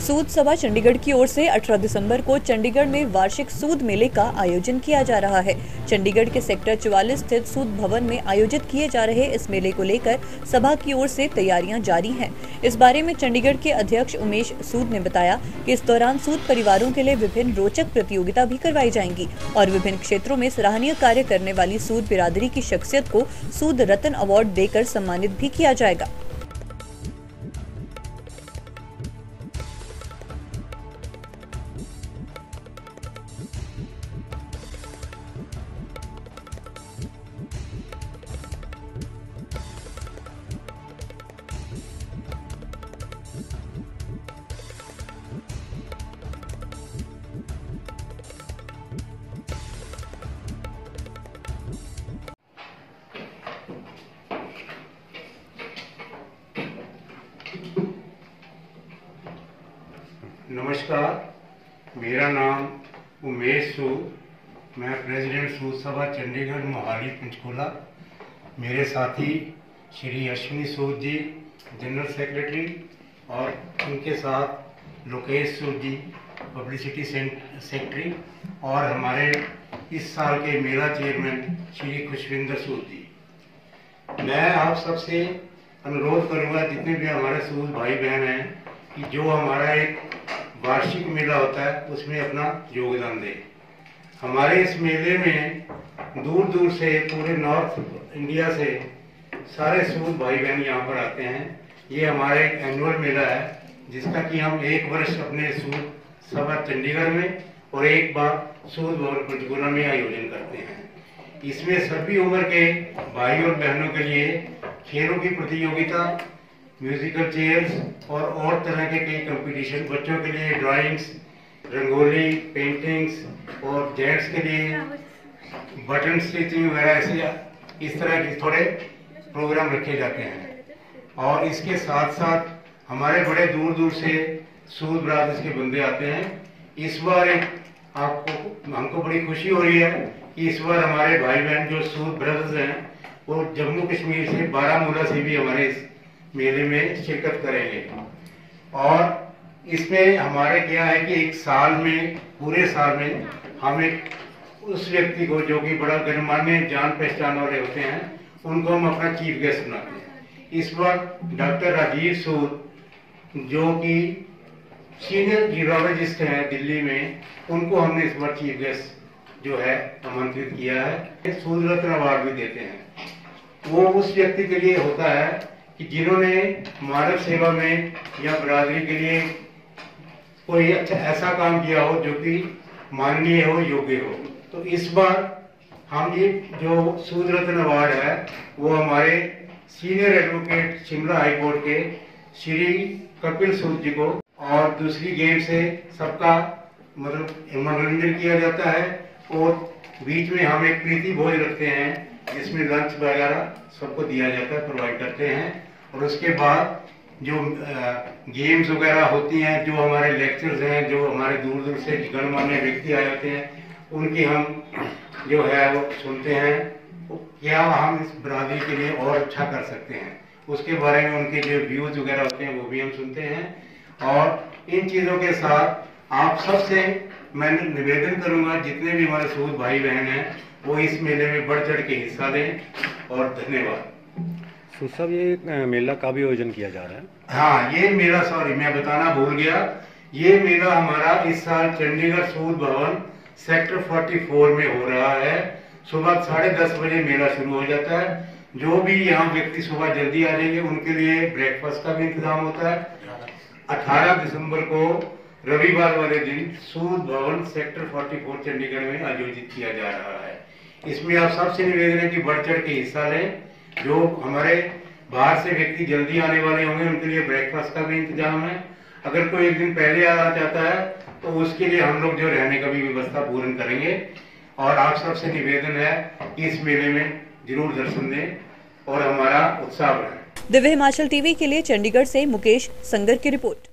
सूद सभा चंडीगढ़ की ओर से 18 दिसंबर को चंडीगढ़ में वार्षिक सूद मेले का आयोजन किया जा रहा है। चंडीगढ़ के सेक्टर 44 स्थित सूद भवन में आयोजित किए जा रहे इस मेले को लेकर सभा की ओर से तैयारियां जारी हैं। इस बारे में चंडीगढ़ के अध्यक्ष उमेश सूद ने बताया कि इस दौरान सूद परिवारों के लिए विभिन्न रोचक प्रतियोगिता भी करवाई जाएंगी और विभिन्न क्षेत्रों में सराहनीय कार्य करने वाली सूद बिरादरी की शख्सियत को सूद रत्न अवार्ड देकर सम्मानित भी किया जाएगा। नमस्कार, मेरा नाम उमेश सूद, मैं प्रेसिडेंट सूद सभा चंडीगढ़ मोहाली पंचकूला। मेरे साथी श्री अश्विनी सूद जी जनरल सेक्रेटरी और उनके साथ लोकेश सूद जी पब्लिसिटी सेक्रेटरी और हमारे इस साल के मेला चेयरमैन श्री खुशविंदर सूद जी। मैं आप सबसे अनुरोध करूंगा, जितने भी हमारे सूद भाई बहन हैं, कि जो हमारा एक वार्षिक मेला होता है उसमें अपना योगदान दें। हमारे इस मेले में दूर दूर से, पूरे नॉर्थ इंडिया से सारे सूद भाई बहन यहाँ पर आते हैं। ये हमारा एक एनुअल मेला है जिसका कि हम एक वर्ष अपने सूद सभा चंडीगढ़ में और एक बार सूद भवन पंचकूला में आयोजन करते हैं। इसमें सभी उम्र के भाई और बहनों के लिए खेलों की प्रतियोगिता, म्यूजिकल चेयर्स और तरह के कई कंपटीशन, बच्चों के लिए ड्राइंग्स, रंगोली, पेंटिंग्स और जेंट्स के लिए बटन स्टिचिंग वगैरह, ऐसे इस तरह के थोड़े प्रोग्राम रखे जाते हैं। और इसके साथ साथ हमारे बड़े दूर दूर से सूद ब्रादर्स के बंदे आते हैं। इस बार हमको बड़ी खुशी हो रही है कि इस बार हमारे भाई बहन जो सूद ब्रदर्स हैं वो जम्मू कश्मीर से, बारामूला से भी हमारे इस मेले में शिरकत करेंगे। और इसमें हमारे क्या है कि एक साल में, पूरे साल में हम एक उस व्यक्ति को जो कि बड़ा गणमान्य जान पहचान वाले होते हैं उनको हम अपना चीफ गेस्ट बनाते हैं। इस बार डॉक्टर राजीव सूद जो कि सीनियर यूरोलॉजिस्ट हैं दिल्ली में, उनको हमने इस बार चीफ गेस्ट जो है आमंत्रित किया है। सूद रत्न अवार्ड भी देते हैं। वो उस व्यक्ति के लिए होता है कि जिन्होंने मानव सेवा में या बिरादरी के लिए कोई अच्छा ऐसा काम किया हो जो कि माननीय हो, योग्य हो। तो इस बार हम ये जो सूद रत्न अवार्ड है वो हमारे senior advocate Shimla high court के श्री कपिल सूद जी को, और दूसरी गेम से सबका मतलब मनोरंजन किया जाता है। और बीच में हम एक प्रीति भोज रखते हैं जिसमें लंच वगैरह सबको दिया जाता है, प्रोवाइड करते हैं। और उसके बाद जो गेम्स वगैरह होती हैं, जो हमारे लेक्चर्स हैं, जो हमारे दूर दूर से गणमान्य व्यक्ति आए होते हैं, उनकी हम जो है वो सुनते हैं, क्या हम इस बिरादरी के लिए और अच्छा कर सकते हैं, उसके बारे में उनके जो व्यूज वगैरह होते हैं वो भी हम सुनते हैं। और इन चीज़ों के साथ आप सबसे मैं निवेदन करूंगा, जितने भी हमारे सूद भाई बहन हैं वो इस मेले में बढ़ चढ़ के हिस्सा दें। और धन्यवाद। सूद साहब, ये मेला का भी आयोजन किया जा रहा है? हाँ, ये मेला, सॉरी मैं बताना भूल गया, ये मेला हमारा इस साल चंडीगढ़ सूद भवन सेक्टर 44 में हो रहा है। सुबह 10:30 बजे मेला शुरू हो जाता है। जो भी यहाँ व्यक्ति सुबह जल्दी आ जाएंगे उनके लिए ब्रेकफास्ट का भी इंतजाम होता है। 18 दिसंबर को रविवार वाले दिन सूद भवन सेक्टर 44 चंडीगढ़ में आयोजित किया जा रहा है। इसमें आप सबसे निवेदन है कि बढ़ चढ़ के हिस्सा लें। जो हमारे बाहर से व्यक्ति जल्दी आने वाले होंगे उनके लिए ब्रेकफास्ट का भी इंतजाम है। अगर कोई एक दिन पहले आना चाहता है तो उसके लिए हम लोग जो रहने का भी व्यवस्था पूर्ण करेंगे। और आप सबसे निवेदन है कि इस मेले में जरूर दर्शन दें और हमारा उत्साह बढ़ाएं। दिव्य हिमाचल टीवी के लिए चंडीगढ़ से मुकेश संगर की रिपोर्ट।